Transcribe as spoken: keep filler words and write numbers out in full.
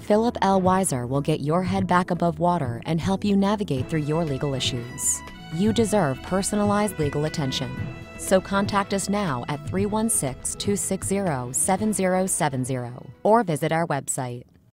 Philip L. Weiser will get your head back above water and help you navigate through your legal issues. You deserve personalized legal attention. So contact us now at three one six, two six zero, seven zero seven zero or visit our website.